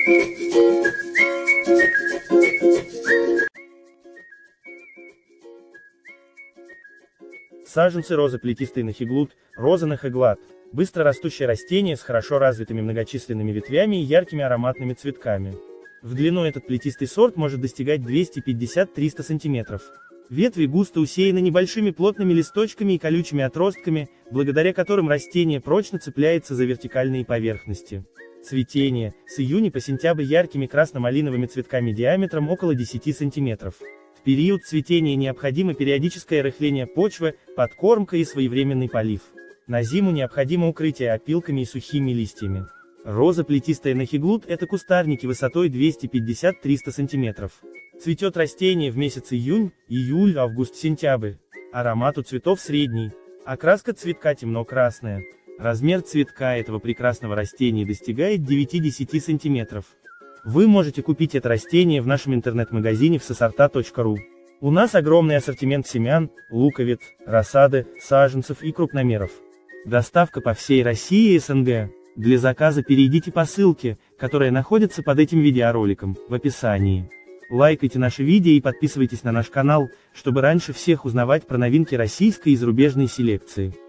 Саженцы розы плетистой нахиглут, роза нахиглат. Быстро растущее растение с хорошо развитыми многочисленными ветвями и яркими ароматными цветками. В длину этот плетистый сорт может достигать 250-300 см. Ветви густо усеяны небольшими плотными листочками и колючими отростками, благодаря которым растение прочно цепляется за вертикальные поверхности. Цветение с июня по сентябрь яркими красно-малиновыми цветками диаметром около 10 см. В период цветения необходимо периодическое рыхление почвы, подкормка и своевременный полив. На зиму необходимо укрытие опилками и сухими листьями. Роза плетистая нахиглут – это кустарники высотой 250-300 см. Цветет растение в месяц июнь, июль, август, сентябрь. Аромат у цветов средний. Окраска цветка темно-красная. Размер цветка этого прекрасного растения достигает 9-10 см. Вы можете купить это растение в нашем интернет-магазине всесорта.ру. У нас огромный ассортимент семян, луковиц, рассады, саженцев и крупномеров. Доставка по всей России и СНГ. Для заказа перейдите по ссылке, которая находится под этим видеороликом, в описании. Лайкайте наши видео и подписывайтесь на наш канал, чтобы раньше всех узнавать про новинки российской и зарубежной селекции.